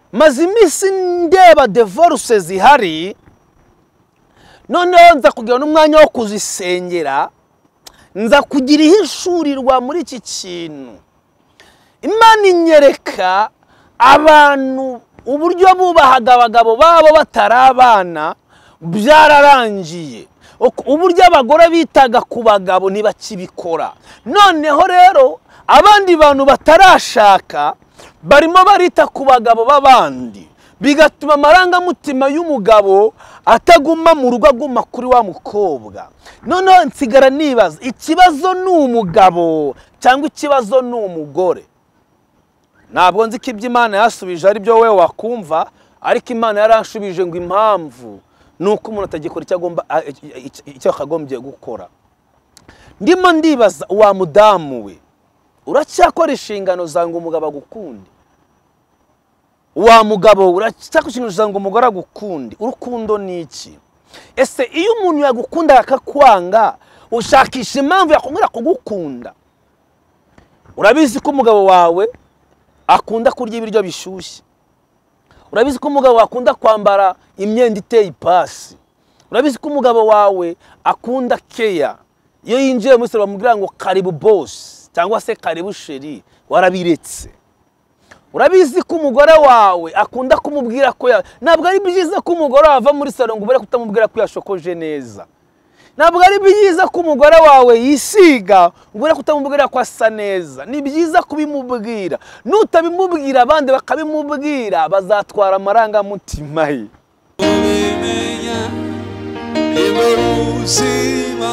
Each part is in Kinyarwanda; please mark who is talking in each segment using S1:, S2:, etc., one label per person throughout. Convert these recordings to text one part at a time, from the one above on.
S1: maze iminsi ndeba divorce zihari, noneho nza kugira n'umwanya wo kuzisengera, nza kugira ihishurirwa muri iki kintu. Imana inyereka abantu uburyo bubahaga abagabo babo batarabana byararangiye, uburyo abagore bitaga ku bagabo ntibakibikora. Noneho rero abandi bantu batarashaka barimo barita ku bagabo b'abandi, bigatuma amarangamutima y'umugabo ataguma mu rugo, aguma kuri wa mukobwa. Noneho nsigara nibaza, ikibazo ni umugabo cyangwa ikibazo ni umugore? Ntabwo nzi ko ibyo Imana yasubije ari byo we wakumva, ariko Imana yaranshubije ngo impamvu nuko umuntu atagikora icyo akagombye gukora. Ndimo ndibaza, wa mudamu we uracyakora inshingano zanga umugabo agukunde? Wa mugabo uracyakora inshingano zanga umugore agukunde? Urukundo ni iki? Ese iyo umuntu yagukunda akakwanga, ushakisha impamvu yakongera kugukunda? Urabizi ko umugabo wawe akunda kurya ibiryo bishyushye, urabizi ko umugabo akunda kwambara imyenda iteye ipasi, urabizi ko umugabo wawe akunda keya, iyo yinjiye muri salo bamubwira ngo karibu boss cyangwa se karibu sheri, warabiretse. Urabizi ko umugore wawe akunda kumubwira ko ntabwo ari byiza ko umugore wava muri salo ngo ubure kutamubwira ko yashokoje neza. Ntabwo ari byiza ko umugore wawe yisiga ubure kutamubwira ko asa neza. Ni byiza kubimubwira. Nutabimubwira abandi bakabimubwira, bazatwara amarangamutima ye.
S2: Ubimenya nibo buzima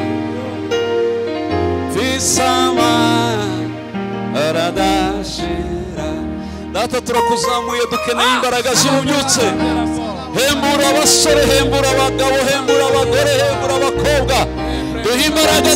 S2: visama aradashira. Data turakuzamuye, dukeneye imbaraga z'ububyutse. Hembura abasore, hembura abagabo, hembura abagore, hembura abakobwa. Duhe imbaraga,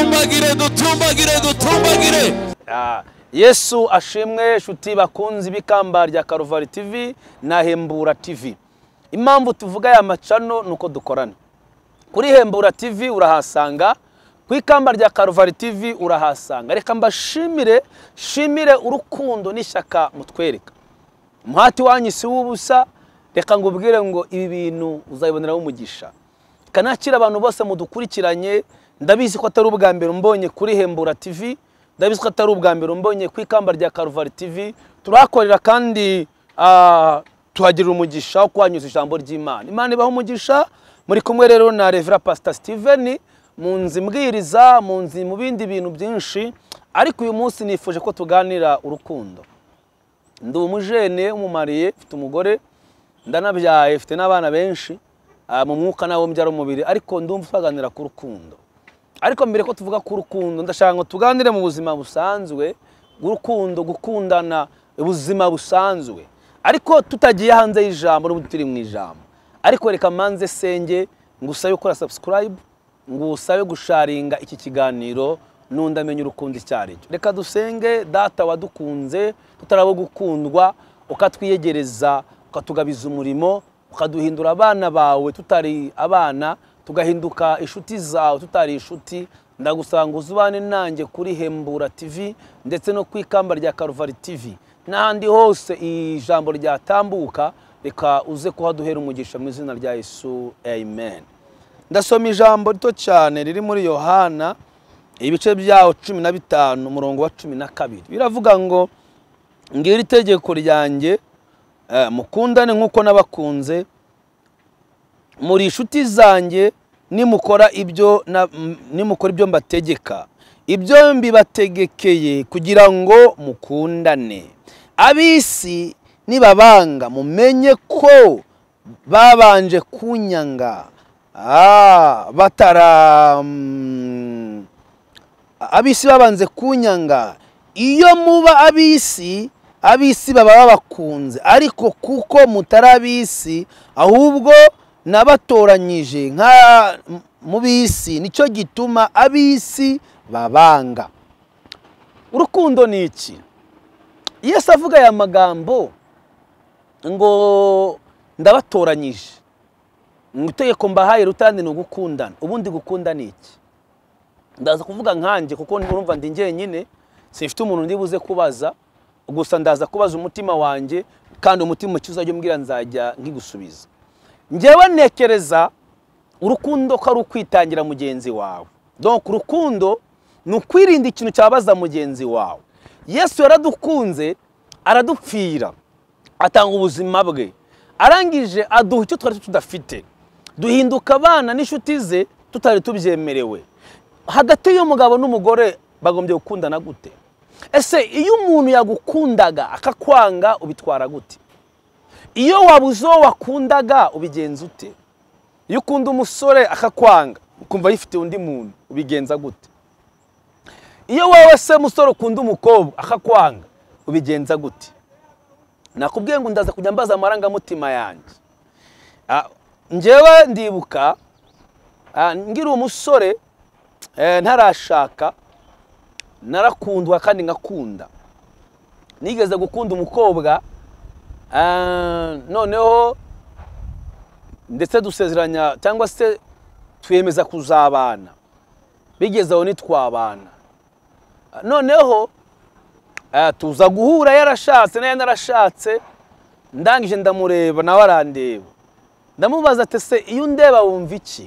S2: dutumbagire.
S1: Yesu ashimwe nshuti bakunzi b'ikamba rya Karuvari TV na Hembura TV. Impamvu tuvuga ya macano nuko dukorana. Kuri Hembura TV urahasanga, ku ikamba rya Karuvari TV urahasanga. Reka mbashimire urukundo n'ishyaka mutwereka. Umuhati wanyu si w'ubusa. Reka ngubwire ngo ibi bintu uzabibonera umugisha. Kanakira abantu bose mudukurikiranye, ndabizi ko atari ubwa mbere mbonye kuri Hembura TV, ndabizi ko atari ubwa mbere mbonye ku ikamba rya Karuvari TV. Turakorera kandi tuhagirira umugisha wo kwanyuza ijambo ry'Imana. Imana ibaho umugisha. Muri kumwe rero na Reverend Pastor Steven, munzi mbwiriza, munzi mu bindi bintu byinshi, ariko uyu munsi nifuje ko tuganira urukundo. Ndi umujene umumariye, mfite umugore, ndanabyaye, mfite n'abana benshi, mu mwuka nawo mbyara umubiri, ariko ndumva twaganira ku rukundo. Ariko mbere ko tuvuga ku rukundo, ndashaka ngo tuganire mu buzima busanzwe, urukundo, gukundana, ubuzima busanzwe. Ariko tutagiye hanze y'ijambo, n'ubu turi mu ijambo. Ariko reka manze senge, ngusabe gukora subscribe, ngusabe gusharinga iki kiganiro, nundamenye urukundo icyari cyo. Reka dusenge. Data wadukunze tutarabo gukundwa, ukatwiyegereza, ukatugabiza umurimo, ukaduhindura abana bawe tutari abana, tugahinduka inshuti zawe tutari inshuti. Ndagusanga uzubane nanjye kuri Hembura TV ndetse no ku ikamba rya Karuvari TV n'ahandi hose ijambo ryatambuka. Reka uze kuhaduhera umugisha mu izina rya Yesu, amen. Ndasoma ijambo rito cyane riri muri Yohana ibice byaho 15 umurongo wa 12. Biravuga ngo, ngira itegeko ryanjye, mukundane nkuko nabakunze, muri inshuti zanjye nimukora ibyo mbategeka. Ibyo mbibategekeye kugira ngo mukundane. Abisi nibabanga mumenye ko babanje kunyanga. Abisi babanze kunyanga. Iyo muba abisi baba babakunze, ariko kuko mutari abisi ahubwo nabatoranyije nka mu bisi, nicyo gituma abisi babanga. Urukundo ni iki? Yesu avuga aya magambo ngo ndabatoranyije, itegeko mbahaye rutandi no gukundana. Ubundi gukunda ni iki? Ndaza kuvuga nkanje kuko urumva ndi njyenyine, sifite umuntu ndibuze kubaza, gusa ndaza kubaza umutima wanjye kandi umutima ukiza ujye umbwira nzajya nkigusubiza. Njyewe ntekereza urukundo ko ari ukwitangira mugenzi wawe. Donc urukundo ni ukwirinda ikintu cyabaza mugenzi wawe. Yesu yaradukunze aradupfira atanga ubuzima bwe, arangije aduha icyo twari tudafite, duhinduka abana n'inshuti ze tutari tubyemerewe. Hagati y'umugabo n'umugore bagombye gukundana gute? Ese iyo umuntu yagukundaga akakwanga ubitwara gute? Iyo wabuze uwo wakundaga ubigenza ute? Iyo ukunda umusore akakwanga ukumva yifite undi muntu ubigenza gute? Iyo wowe se musore ukunda umukobwa akakwanga ubigenza gute? Nakubwiye ngo ndaza kujya mbaza amarangamutima yanjye. Njyewe ndibuka ngira umusore ntarashaka, narakundwa kandi ngakunda. Nigeze gukunda umukobwa, noneho ndetse dusezeranya cyangwa se twemeza kuzabana, bigezeho nitwabana. Noneho tuza guhura, yarashatse naye narashatse, ndangije ndamureba nawe arandeba. Ndamubaza ati se iyo undeba wumva iki?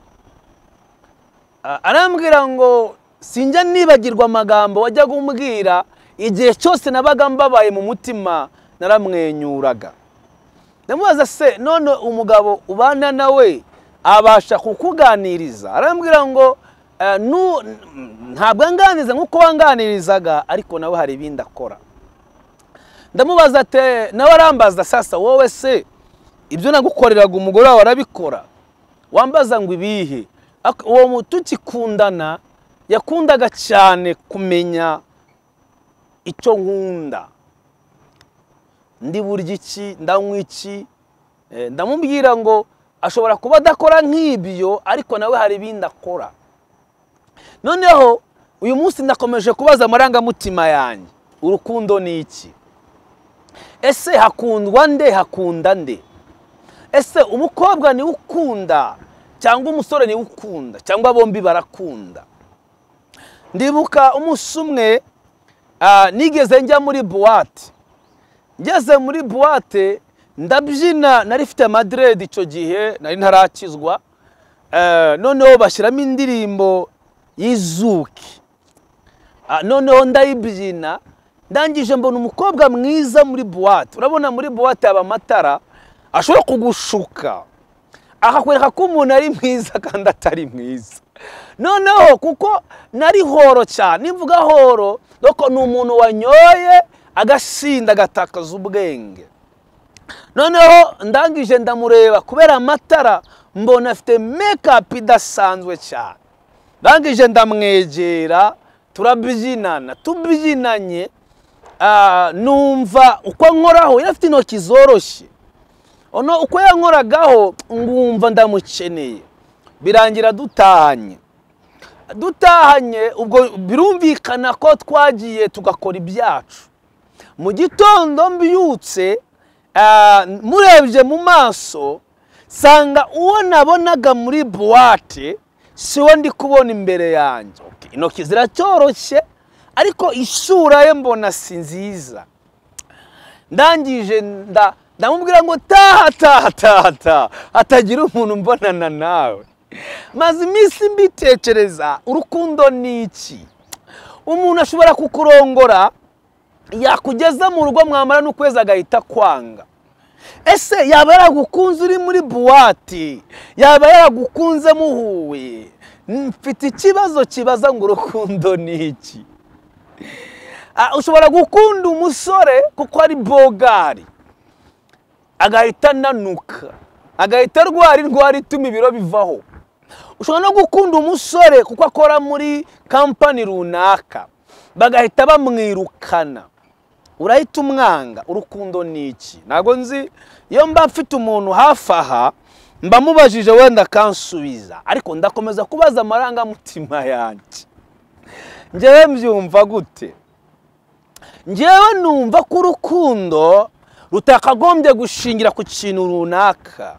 S1: Arambwira ngo sinjya nibagirwa amagambo wajyaga umbwira, igihe cyose nabaga mbabaye mu mutima naramwenyuraga. Ndamubaza se none umugabo ubana nawe abasha kukuganiriza? Arambwira ngo ntabwo anganiriza nk'uko wanganirizaga, ariko nawe hari ibindi akora. Ndamubaza ati nawe arambaza sasa wowe se ibyo nagukoreraga umugore wawe arabikora? Wambaza ngo ibihe? Uwo mutu ukikundana yakundaga cyane kumenya icyo nkunda, ndi burya iki, ndanywa iki. Ndamubwira ngo ashobora kuba adakora nk'ibyo, ariko nawe hari ibindi akora. Noneho uyu munsi ndakomeje kubaza amarangamutima yanjye, urukundo ni iki? Ese hakundwa nde, hakunda nde? Ese umukobwa ni ukunda cyangwa umusore ni ukunda cyangwa bombi barakunda? Ndibuka umunsi umwe nigeze njya muri boîte. Ngeze muri boîte ndabyina, nari mfite madred icyo gihe, nari ntarakizwa. Noneho bashyiramo indirimbo y'izuki. Noneho ndayibyina, ndangije mbona umukobwa mwiza muri boîte. Urabona muri boîte aba amatara ashobora kugushuka akakwereka ko umuntu ari mwiza kandi atari mwiza. Noneho kuko nari horo cyane, nimvuga horo doko ni umuntu wanyoye agasinda agatakaza ubwenge. Noneho ndangije ndamureba kubera amatara mbona afite makeup idasanzwe cyane. Ndangije ndamwegera turabyinana, tubyinanye numva uko nkoraho yari afite intoki zoroshye. Uko yankoragaho ngumva ndamukeneye. Birangira dutahanye. Ubwo birumvikana ko twagiye tugakora ibyacu. Mu gitondo mbyutse, murebye mu maso sanga uwo nabonaga muri boîte siwo ndi kubona imbere yanjye. Intoki ziracyoroshye ariko isura ye mbona si nziza. Ndangije ndamubwira ngo taha atagira umuntu mbonana nawe. Maze iminsi mbitekereza, urukundo ni iki? Umuntu ashobora kukurongora, yakugeza mu rugo mwamara n'ukwezi agahita kwanga. Ese yaba yaragukunze uri muri boîte, yaba yaragukunze muhuye? Mfite ikibazo kibaza ngo urukundo ni iki? Ushobora gukunda umusore kuko ari bogari, agahita nanuka, agahita arwara ituma ibiro bivaho. Ushobora no gukunda umusore kuko akora muri kampani runaka, bagahita bamwirukana, urahita umwanga. Urukundo ni iki? Ntabwo nzi. Iyo mba mfite umuntu hafi aha mba mubajije wenda kansubiza, ariko ndakomeza kubaza amarangamutima yanjye. Njyewe mbyumva gute? Njyewe numva ko urukundo rutakagombye gushingira ku kintu runaka.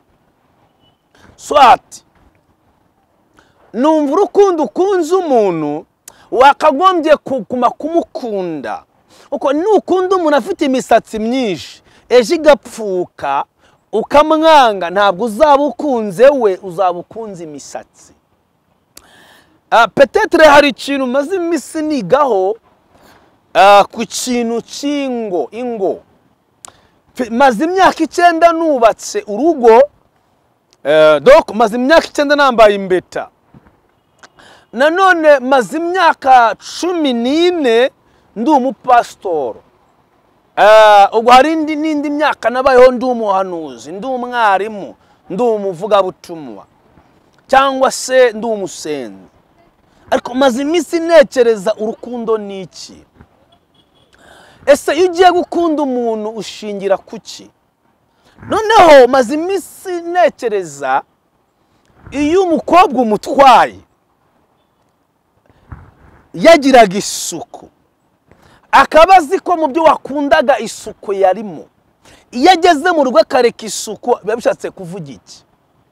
S1: Swati numva urukundo ukunze umuntu wakagombye kuguma kumukunda. Uko nukunda umuntu afite imisatsi myinshi, ejo igapfuka ukamwanga, ntabwo uzaba ukunze we, uzaba ukunze imisatsi. Petetre hari ikintu maze iminsi nigaho ku kintu cy'ingo. Maze imyaka 9 nubatse urugo, donc maze imyaka 9 nambaye imbeta. Nanone maze imyaka 14 ndi umupastor. Ubwo hari n'indi myaka nabayeho ndi umuhanuzi, ndi umwarimu, ndi umuvugabutumwa, cyangwa se ndi umusenzi. Ariko maze iminsi nekereza urukundo n'iki. Ese iyo ugiye gukunda umuntu ushingira kuki? Noneho maze iminsi nekereza iyo umukobwa umutwaye yagiraga isuku, akaba azi ko mu byo wakundaga isuku yarimo, iyo ageze mu rugo akareka isuku biba bishatse kuvuga iki?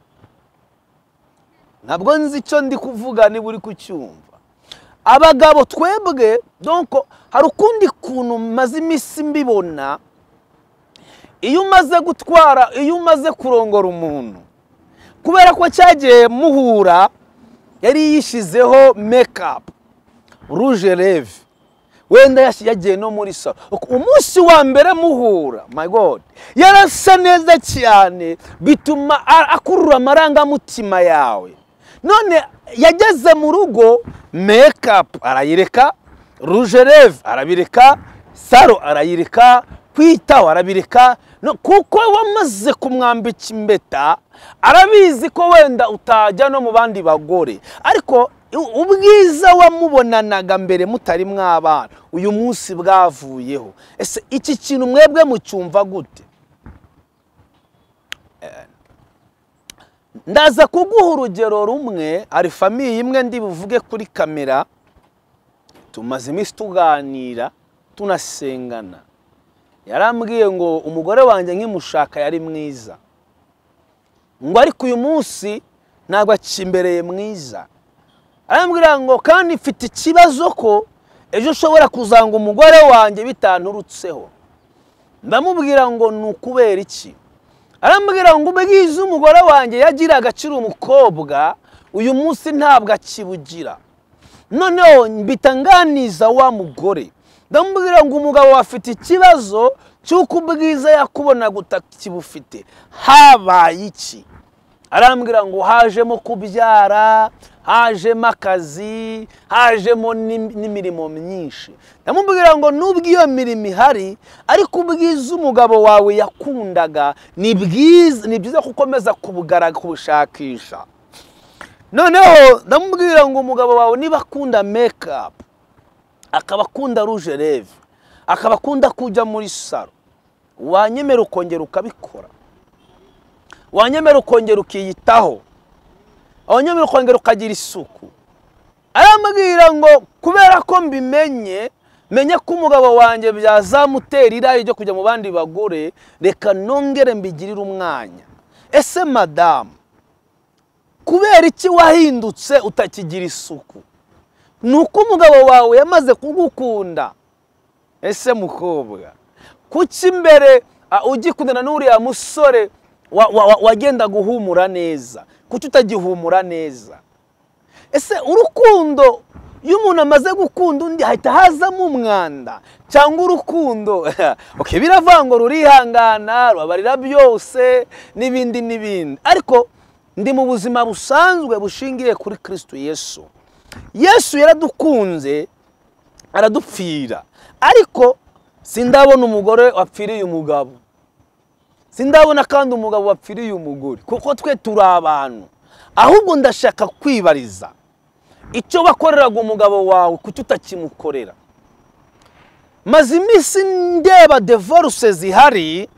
S1: Ntabwo nzi icyo ndi kuvuga niba uri kucyumva. Abagabo twebwe donc hari ukundi kuntu maze iminsi mbibona, iyo umaze gutwara, iyo umaze kurongora umuntu, kubera ko cyagiye muhura yari yishizeho makeup, rouge lèvres, wenda yagiye no muri salo, umunsi wa mbere muhura, my god, yarasa neza cyane bituma akurura amarangamutima yawe. None yageze mu rugo, makeup arayireka, rouge lèvres arabireka, salo arayireka, kwitaho arabireka, no kuko wamaze kumwambika imbeta, arabizi ko wenda utajya no mu bandi bagore. Ariko ubwiza wamubonanaga mbere mutari mwabana, uyu munsi bwavuyeho. Ese iki kintu mwebwe mucyumva gute? Ndaza kuguha urugero rumwe. Ari famiye imwe ndi buvuge kuri kamera, tumaze iminsi tuganira tunasengana. Yarambwiye ngo umugore wanjye nkimushaka yari mwiza, ngo ariko uyu munsi ntabwo akimbereye mwiza. Arambwira ngo kandi mfite ikibazo ko ejo ushobora kuzanga umugore wanjye bitanturutseho. Ndamubwira ngo nukubera iki? Arambwira ngo ubwiza umugore wanjye yagiraga akiri umukobwa, uyu munsi ntabwo akibugira. Noneho mbitanganiza wa mugore, ndamubwira ngo umugabo afite ikibazo cy'uko ubwiza yakubona gutakibufite. Habaye iki? Arambwira ngo hajemo kubyara, hajemo akazi, hajemo n'imirimo myinshi. Ndamubwira ngo nubwo iyo mirimo ihari, ariko ubwiza umugabo wawe yakundaga ni byiza kukomeza kubushakisha. Noneho ndamubwira ngo umugabo wawe niba akunda makeup, akaba akunda rouge lèvres, akaba akunda kujya muri salo, wanyemera ukongera ukabikora, wanyemera ukongera ukiyitaho, wanyemera ukongera ukagira isuku. Arambwira ngo kubera ko mbimenye, menye ko umugabo wanjye byazamutera irayi ryo kujya mu bandi bagore, reka nongere mbigirira umwanya. Ese madamu, kubera iki wahindutse utakigira isuku? Nuko umugabo wawe yamaze kugukunda. Ese mukobwa, kuki imbere ugikundana n'uriya musore wagenda guhumura neza, kuki utagihumura neza? Ese urukundo iyo umuntu amaze gukunda undi hahita hazamo umwanda, cyangwa urukundo okay biravango rurihangana rubabarira byose n'ibindi. Ariko ndi mu buzima busanzwe bushingiye kuri Kristo Yesu. Yesu yaradukunze aradupfira, ariko sindabona umugore wapfiriye umugabo, sindabona kandi umugabo wapfiriye umugore, kuko twe turi abantu. Ahubwo ndashaka kwibariza, icyo bakoreraga umugabo wawe kuki utakimukorera? Maze iminsi ndeba divorce zihari,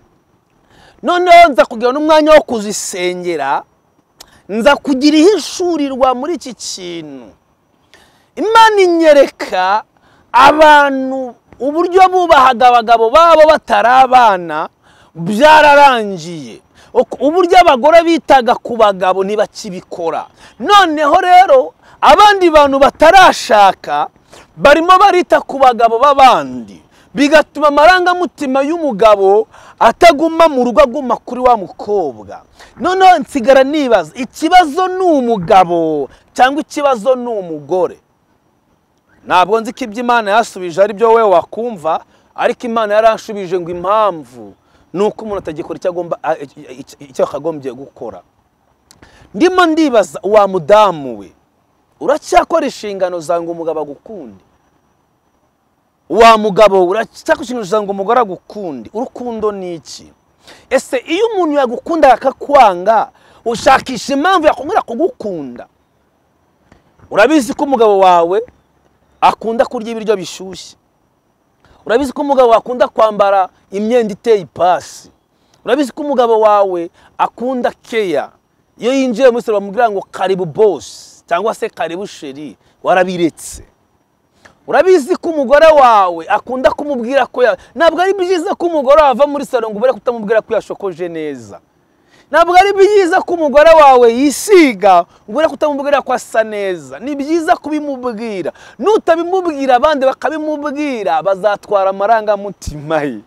S1: noneho nza kugira n'umwanya wo kuzisengera, nza kugira ihishurirwa muri iki kintu. Imana inyereka abantu uburyo bubahaga abagabo babo batarabana byararangiye, uburyo abagore bitaga ku bagabo ntibakibikora. Noneho rero abandi bantu batarashaka barimo barita ku bagabo b'abandi, bigatuma amarangamutima y'umugabo ataguma mu rugo, aguma kuri wa mukobwa. Noneho nsigara nibaza, ikibazo ni umugabo cyangwa ikibazo ni umugore? Ntabwo nzi ko ibyo Imana yasubije ari byo we wakumva, ariko Imana yaranshubije ngo impamvu nuko umuntu atagikora icyo akagombye gukora. Ndimo ndibaza, wa mudamu we uracyakora inshingano za ngo umugabo agukunde? Wa mugabo uracyakora inshingano za ngo umugore agukunde? Urukundo ni iki? Ese iyo umuntu yagukunda akakwanga, ushakisha impamvu yakongera kugukunda? Urabizi ko umugabo wawe akunda kurya ibiryo bishyushye? Urabizi ko umugabo akunda kwambara imyenda iteye ipasi? Urabizi ko umugabo wawe akunda keya? Iyo yinjiye muri salo bamubwira ngo karibu boss cyangwa se karibu sheri, warabiretse? Urabizi ko umugore wawe akunda kumubwira ko ntabwo ari byiza ko umugore wava muri salo ngo ubure kutamubwira ko yashokoje neza. Ntabwo ari byiza ko umugore wawe yisiga ubure kutamubwira ko asa neza. Ni byiza kubimubwira. Nutabimubwira abandi bakabimubwira, bazatwara amarangamutima ye.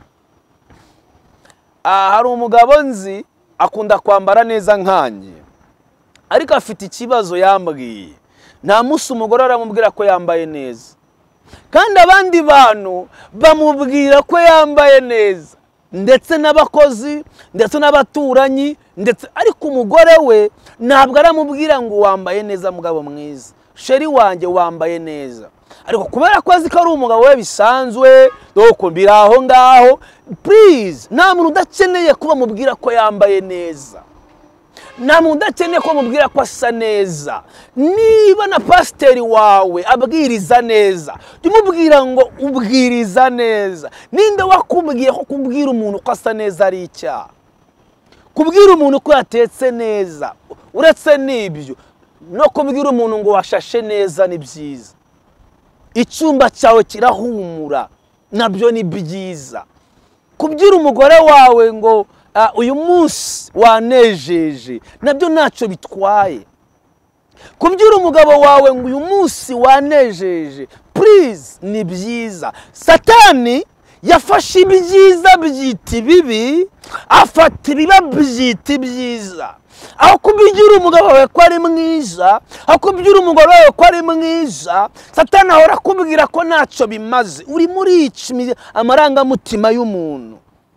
S1: Hari umugabo nzi akunda kwambara neza nkanye, ariko afite ikibazo yambwiye. Nta munsi umugore aramubwira ko yambaye neza, kandi abandi bantu bamubwira ko yambaye neza, ndetse n'abakozi, ndetse n'abaturanyi, ndetse ariko umugore we ntabwo aramubwira ngo wambaye neza mugabo mwiza, sheri wanjye wambaye neza. Ariko kubera ko azi ko ari umugabo we bisanzwe, doko biraho ngaho, please, nta muntu udakeneye kuba mubwira ko yambaye neza. Nta muntu udakeneye ko mubwira ko asa neza. Niba na pasiteri wawe abwiriza neza, umubwira ngo ubwiriza neza. Ninde wakubwiye ko kubwira umuntu ko asa neza ari icyaha? Kubwira umuntu ko yatetse neza, uretse n'ibyo, no kubwira umuntu ngo washashe neza ni byiza. Icyumba cyawe kirahumura, nabyo ni byiza. Kubwira umugore wawe ngo uyu munsi wanejeje, nabyo ntacyo bitwaye. Kubwira umugabo wawe ngo uyu munsi wanejeje, please, ni byiza. Satani yafashe ibyiza byita bibi, afata ibiba byita byiza. Aho kubwira umugabo wawe ko ari mwiza, aho kubwira umugore wawe ko ari mwiza, Satani ahora akubwira ko ntacyo bimaze. uri muri amarangamutima y'umuntu.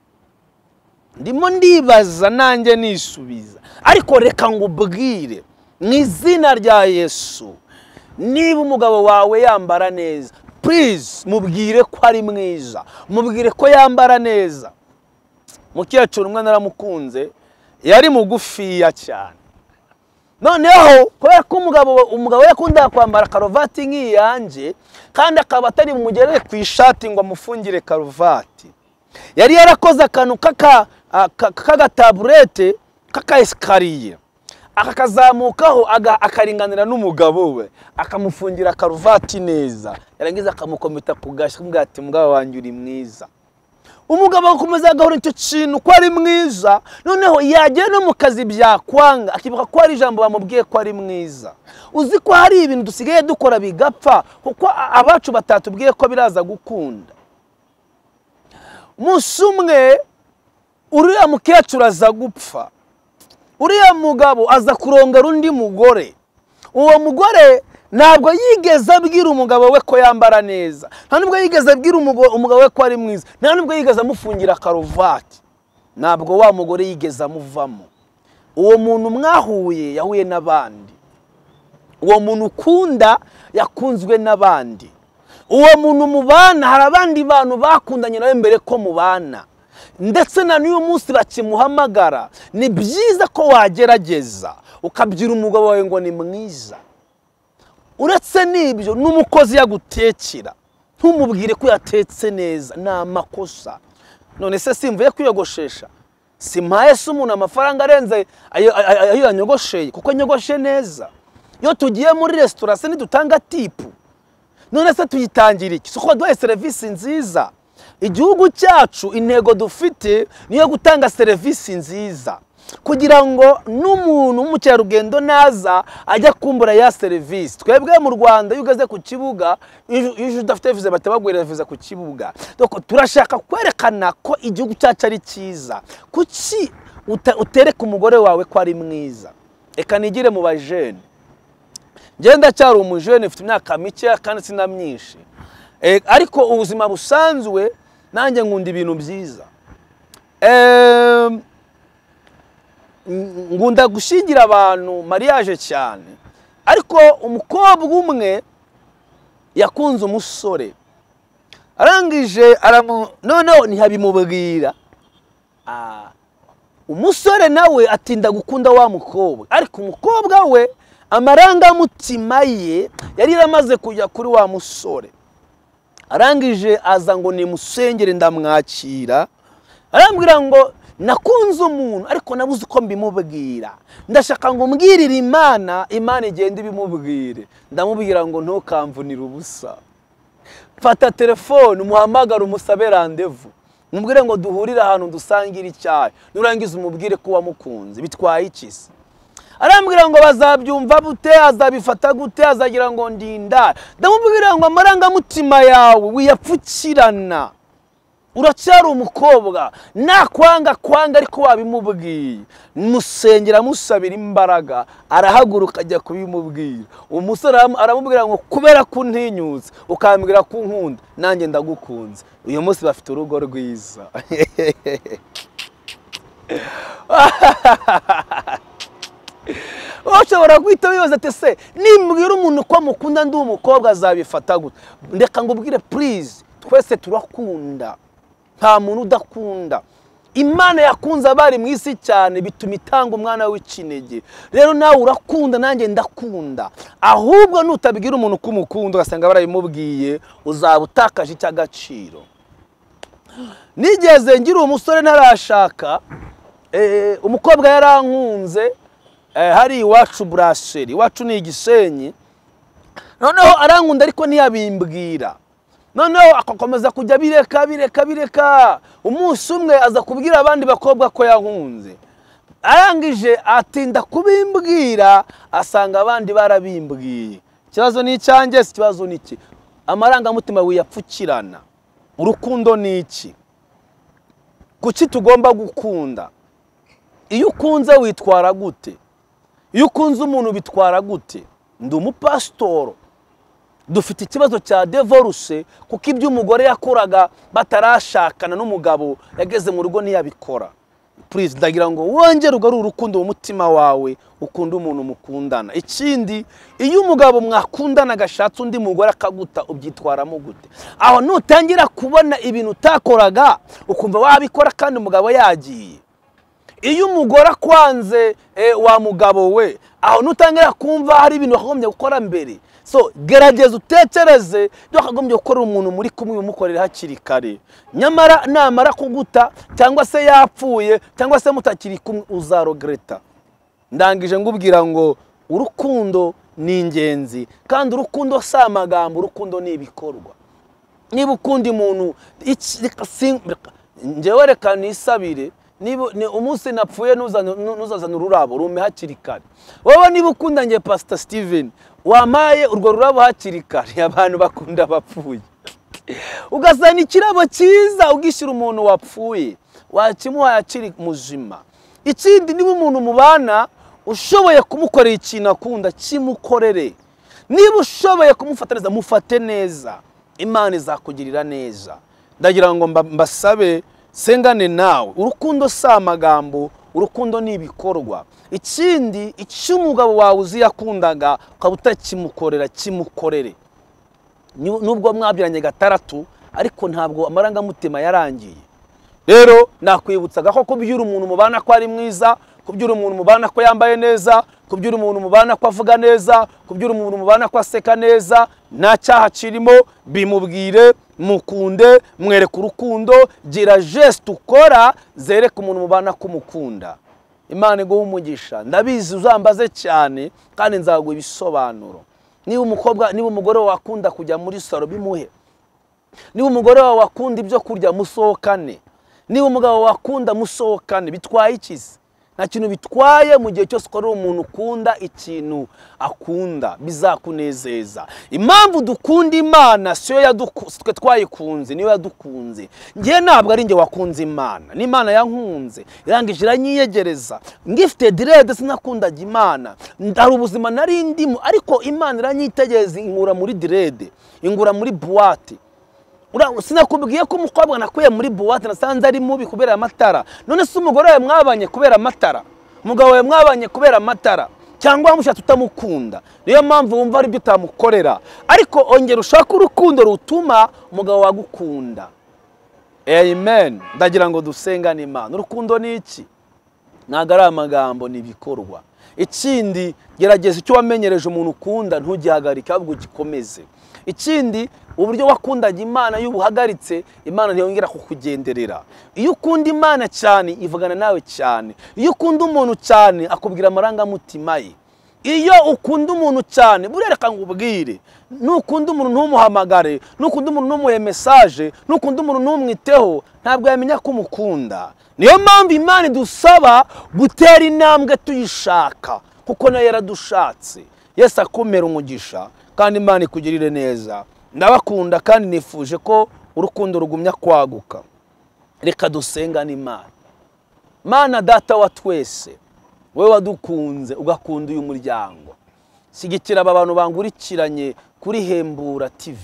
S1: Ndimo ndibaza nanjye nisubiza, ariko reka ngubwire mu izina rya Yesu, niba umugabo wawe yambara neza, please mubwire ko ari mwiza, mubwire ko yambara neza. Mukecuru umwe naramukunze, yari mugufiya cyane. Noneho kubera ko umugabo yakunda kwambara karuvati nk'iyanjye, kandi akaba atari bumugerere ku ishati ngo amufungire karuvati, yari yarakoze akantu k'agataburete k'aka esikariye, akakazamukaho akaringanira n'umugabo we, akamufungira karuvati neza, yarangiza akamukometa ku gashyi kumubwira ati mugabo wanjye uri mwiza. Umugabo akomeza agahora icyo kintu ko ari mwiza, noneho yagera no mu kazi byakwanga, akibuka ko hari ijambo bamubwiye ko ari mwiza. Uzi ko hari ibintu dusigaye dukora bigapfa kuko abacu batatubwiye ko biraza gukunda. Umunsi umwe uriya mukecuru aza gupfa, uriya mugabo aza kurongora undi mugore. Uwo mugore ntabwo yigeze abwira umugabo we ko yambara neza, nta nubwo yigeze abwira umugabo we ko ari mwiza, nta nubwo yigeze amufungira karuvati. Ntabwo wa mugore yigeze amuvamo. Uwo muntu mwahuye yahuye n'abandi, uwo muntu ukunda yakunzwe n'abandi, uwo muntu mubana hari abandi bantu bakundanye nawe mbere ko mubana, ndetse na n'uyu munsi bakimuhamagara. Ni byiza ko wagerageza ukabyira umugabo wawe ngo ni mwiza. Uretse n'ibyo, n'umukozi yagutekera ntumubwire ko yatetse neza, ni amakosa. None se simvuye kwiyogoshesha, simpaye se umuntu amafaranga arenze ayo yanyogosheye kuko nyogoshe neza? Iyo tugiye muri restaurant se ntidutanga tipu? None se tuyitangira iki? Suko duhaye serivisi nziza. Igihugu cyacu intego dufite niyo gutanga serivisi nziza. kugira ngo n'umuntu w'umukerarugendo naza ajya kumbura ya serivisi. Twebwe mu Rwanda iyo ugeze ku kibuga, iyo udafite viza batabagurira viza ku kibuga. Turashaka kwerekana ko igihugu cyacu ari cyiza. Kuki utereka umugore wawe ko ari mwiza? Eka nigire mu bajene. Ngenda cyari umujene ufite imyaka mike kandi sina myinshi. Ariko ubuzima busanzwe nanjye nkunda ibintu byiza. Ngunda gushingira abantu mariage cyane. Ariko umukobwa umwe yakunze umusore. Arangije noneho ntihabimubwira. Umusore nawe atinda gukunda wa mukobwa. Ariko umukobwa we amarangamutima ye yari yaramaze kujya kuri wa musore. Arangije aza ngo nimusengere ndamwakira. Arambwira ngo nakunze umuntu ariko nabuze uko mbimubwira. Ndashaka ngo mbwirire Imana igende ibimubwire. Ndamubwira ngo ntukamvunire ubusa. Fata telefone umuhamagara umusabe rendezvous. Mubwire ngo duhurire ahantu dusangira icyayi. Nurangiza umubwire ko wamukunze. Bitwaye iki se? Arambwira ngo bazabyumva bute, azabifata gute, azagira ngo ndinda. Ndamubwira ngo amarangamutima yawe wiyapfukirana. Uracyari umukobwa, nakwanga ariko wabimubwiye. Musengera musabira imbaraga, arahaguruka ajya kubimubwira. Umusore aramubwira ngo kubera kuntinyutse ukambwira ko unkunda, nanjye ndagukunze. Uyu munsi bafite urugo rwiza. Ushobora guhita wibaza ati se nimbwira umuntu ko mukunda ndi umukobwa azabifata gute? Ndeka ngubwire please, twese turakunda. Nta muntu udakunda. Imana yakunze abari mu isi cyane bituma itanga umwana w'ikinege. Rero nawe urakunda nanjye ndakunda. Ahubwo nutabwira umuntu ko umukunda ugasanga barabimubwiye, uzaba utakaje icy'agaciro. Nigeze ngira umusore ntarashaka, umukobwa yarankunze, hari iwacu Brasserie, iwacu ni Igisenyi. Noneho arankunda ariko ntiyabimbwira. Noneho akakomeza kujya bireka. Umunsi umwe aza kubwira abandi bakobwa ko yankunze. Arangije atinda kubimbwira, asanga abandi barabimbwiye. Ikibazo ni icyanjye, ikibazo ni iki? Amarangamutima wiyapfukirana. Urukundo ni iki? Kuki tugomba gukunda? Iyo ukunze witwara gute? Iyo ukunze umuntu bitwara gute? Ndi umupasitoro. Dufite ikibazo cya divorce kuko ibyo umugore yakoraga batarashakana n'umugabo yageze mu rugo ntiyabikora. Please ndagira ngo wongere ugarure urukundo mu mutima wawe, ukunda umuntu mukundana. Ikindi, iyo umugabo mwakundana agashatse undi mugore akaguta, ubyitwaramo gute? Aho nutangira kubona ibintu utakoraga ukumva wabikora kandi umugabo yagiye. Iyo umugore akwanze wa mugabo we, aho nutangira kumva hari ibintu wakagombye gukora mbere. So gerageza utekereze byo wakagombye gukora umuntu muri kumwe umukorera hakiri kare. Nyamara namara kuguta cyangwa se yapfuye cyangwa se mutakiri kumwe uzarogereta. Ndangije ngubwira ngo urukundo ni ingenzi kandi urukundo si amagambo, urukundo ni ibikorwa. Niba ukunda umuntu njyewe reka nisabire, niba umunsi napfuye nuzazana ururabo rume hakiri kare. Wowe niba ukunda nge Pastor Steven wamaye urwo rurabo hakiri kare, abantu bakunda bapfuye. Ugasana ikirabo cyiza ugishyira umuntu wapfuye, wakimuha yakiri muzima. Ikindi, niba umuntu mubana ushoboye kumukorera ikintu akunda, kimukorere. Niba ushoboye kumufata neza, mufate neza. Imana izakugirira neza. Ndagira ngo mbasabe sengane nawe. Urukundo si amagambo, urukundo ni ibikorwa. Ikindi, icyo umugabo wawe uzi yakundaga ukaba utakimukorera, kimukorere. Nubwo mwabyiranye gatandatu ariko ntabwo amarangamutima yarangiye. Rero nakwibutsaga ko kubyura umuntu mubana ko ari mwiza, kubyura umuntu mubana ko yambaye neza, kubyura umuntu mubana ko avuga neza, kubyura umuntu mubana ko aseka neza, nta cyaha kirimo. Bimubwire, mukunde, mwereke urukundo, gira geste ukora zereka umuntu mubana ko mukunda. Imana iguhe umugisha. Ndabizi uzambaze cyane kandi nzaguha ibisobanuro. Niba umugore wakunda kujya muri salo bimuhe. Niba umugore wakunda ibyo kurya musohokane. Niba umugabo wakunda musohokane. Bitwaye iki? nta kintu bitwaye mu gihe cyose ukora umuntu ukunda ikintu akunda bizakunezeza. Impamvu dukunda Imana siyo twe twayikunze, niyo yadukunze. Ngiye ntabwo ari nge wakunze Imana, n'Imana yankunze irangije iranyiyegereza. Ngifite direde sinakundaga Imana, ndari ubuzima nari ndimo, ariko Imana iranyitegereza inkura muri direde, ingura muri buwate. Sinakubwiye ko umukobwa nakuye muri buwate nasanze ari mubi kubera amatara. None se umugore wawe mwabanye kubera amatara, umugabo wawe mwabanye kubera amatara, cyangwa wamushatse utamukunda, niyo mpamvu wumva ari byo utamukorera. Ariko ongera ushaka urukundo rutuma umugabo wagukunda. Amen. Ndagira ngo dusengane Imana. Urukundo ni iki? Ntago ari amagambo, ni ibikorwa. Ikindi, gerageza icyo wamenyereje umuntu ukunda ntugihagarike, ahubwo ugikomeze. Ikindi, uburyo wakundaga Imana iyo ubuhagaritse, Imana ntiyongera kukugenderera. Iyo ukunda Imana cyane ivugana nawe cyane. Iyo ukunda umuntu cyane akubwira amarangamutima ye. Iyo ukunda umuntu cyane, burereka ngubwire, nukunda umuntu ntumuhamagare, nukunda umuntu ntumuhe message, nukunda umuntu ntumwiteho, ntabwo yamenya ko umukunda. Niyo mpamvu Imana idusaba gutera intambwe tuyishaka, kuko nayo yaradushatse. Yesu akumera umugisha kandi Imana ikugirire neza. Ndabakunda kandi nifuje ko urukundo rugumya kwaguka. Reka dusengane Imana. Mana data wa twese, wewe wadukunze ugakunda uyu muryango. Shyigikira aba bantu bangurikiranye kuri Hembura TV,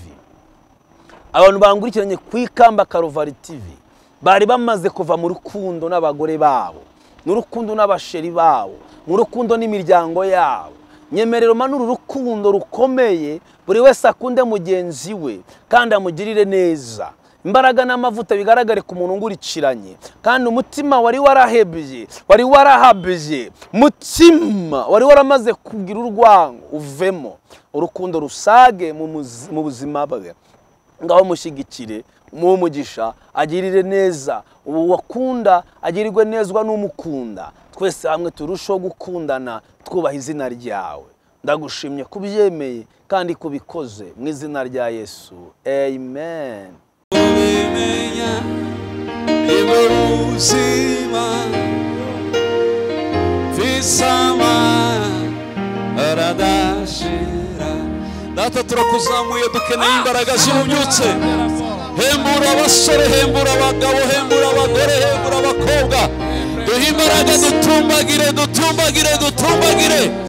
S1: abantu bangurikiranye ku Ikamba Karuvari TV, bari bamaze kuva mu rukundo n'abagore babo, n'urukundo n'abasheri babo, mu rukundo n'imiryango yabo. Nyemerero manuru urukundo rukomeye, buri wese akunde mugenzi we kandi amugirire neza. Imbaraga n'amavuta bigaragare ku muntu ngurikiranye, kandi umutima wari warahebye, wari warahabye, mutima wari waramaze kugira urwango uvemo, urukundo rusage mu buzima bwe. Ngaho mushyigikire, umugisha, agirire neza, ubu wakunda agirirwe nezwa n'umukunda. Twese hamwe turushaho gukundana twubaha izina ryawe. Ndagushimye kubyemeye kandi kubikoze mu izina rya Yesu. Amen.
S2: Ubimenya ibuzima visama aradashira. Data turakuzamuye dukeneye imbaraga z'ububyutse. Hembura abasore, hembura abagabo, hembura abagore, hembura abakobwa. Duhe imbaraga dutumbagire, dutumbagire, dutumbagire.